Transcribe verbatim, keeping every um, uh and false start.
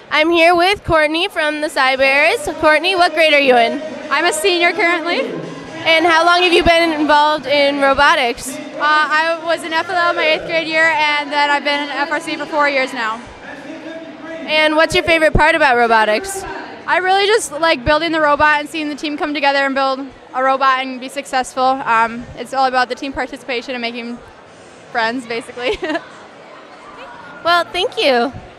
I'm here with Courtney from the Cybears. Courtney, what grade are you in? I'm a senior currently. And how long have you been involved in robotics? Uh, I was in F L L my eighth grade year, and then I've been in F R C for four years now. And what's your favorite part about robotics? I really just like building the robot and seeing the team come together and build a robot and be successful. Um, it's all about the team participation and making friends, basically. Well, thank you.